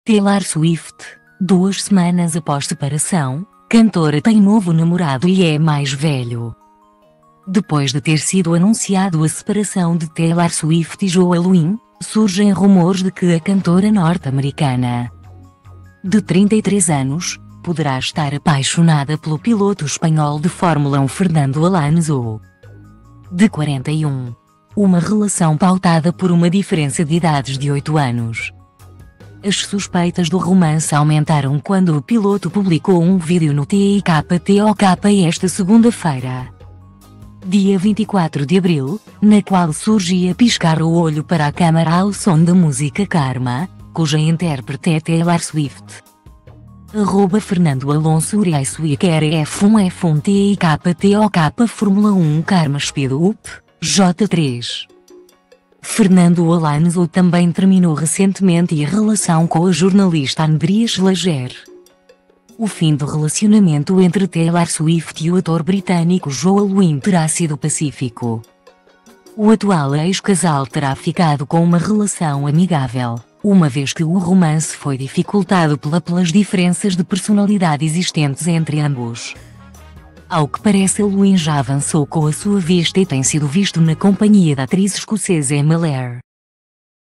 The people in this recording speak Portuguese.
Taylor Swift, 2 semanas após separação, cantora tem novo namorado e é mais velho. Depois de ter sido anunciado a separação de Taylor Swift e Joel Wyn, surgem rumores de que a cantora norte-americana, de 33 anos, poderá estar apaixonada pelo piloto espanhol de Fórmula 1 Fernando Alonso, de 41. Uma relação pautada por uma diferença de idades de 8 anos. As suspeitas do romance aumentaram quando o piloto publicou um vídeo no TikTok esta segunda-feira, dia 24 de abril, na qual surgia piscar o olho para a câmera ao som da música Karma, cuja intérprete é Taylor Swift. @Fernando Alonso Race Week F1 TikTok Fórmula 1 Karma Speed Up, J3. Fernando Alonso também terminou recentemente a relação com a jornalista Andrea Schlager. O fim do relacionamento entre Taylor Swift e o ator britânico Joel Wyn terá sido pacífico. O atual ex-casal terá ficado com uma relação amigável, uma vez que o romance foi dificultado pelas diferenças de personalidade existentes entre ambos. Ao que parece, Wyn já avançou com a sua vista e tem sido visto na companhia da atriz escocesa Emma Lair.